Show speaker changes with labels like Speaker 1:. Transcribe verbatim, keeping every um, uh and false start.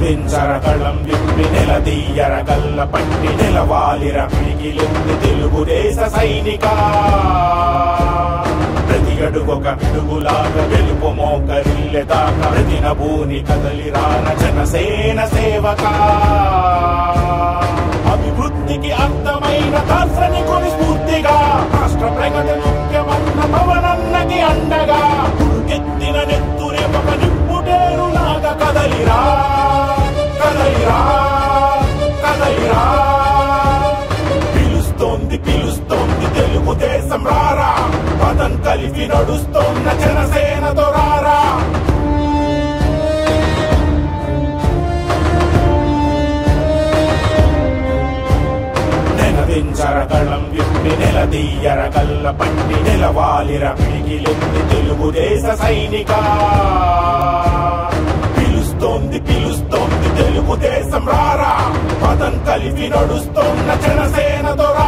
Speaker 1: నినదించరకళం విప్పి నెలదీయర గల్ల పట్టి నిలవాలిర పిడికిలెత్తి తెలుగుదేశ సైనిక ప్రతి అడుగొక పిడుగులాగా గెలుపు మోకరిల్లెదాకా ప్రతి నభూని కదలిరాన జనసేన సేవక అభివృద్ధికి అర్థమైన దార్శనికుని స్ఫూర్తిగా రాష్ట్ర ప్రగతి ముఖ్యమన్న పవనన్నకి అండగా ఉరుకెత్తిన నెత్తురే ఒక నిప్పుటేరులాగా కదలిరా కదలిరా కదలిరా పిలుస్తోంది పిలుస్తోంది తెలుగుదేశం రారా పదం కలిపి నడుస్తోన్న జనసేనతో రారా నినదించరకళం విప్పి నెలదీయర గల్ల పట్టి నిలవాలిర పిడికిలెత్తి తెలుగుదేశ సైనిక పిలుస్తోంది పిలుస్తోంది తెలుగుదేశం రారా పదం కలిపి నడుస్తోన్న జనసేనతో